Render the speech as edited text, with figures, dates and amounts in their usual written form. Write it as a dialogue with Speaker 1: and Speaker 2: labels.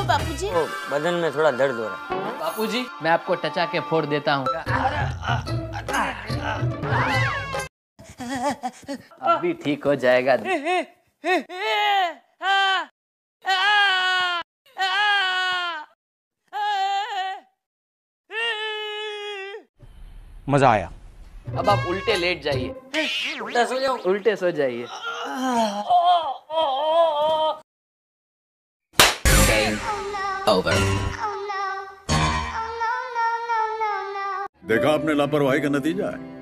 Speaker 1: बापूजी?
Speaker 2: बदन में थोड़ा दर्द हो रहा है।
Speaker 3: बापूजी मैं आपको टचा के फोड़ देता हूँ। अभी ठीक हो जाएगा।
Speaker 4: मजा आया।
Speaker 3: अब आप उल्टे लेट जाइए।
Speaker 2: उल्टा सो जाऊं?
Speaker 3: उल्टे सो जाइए।
Speaker 5: देखा आपने लापरवाही का नतीजा है।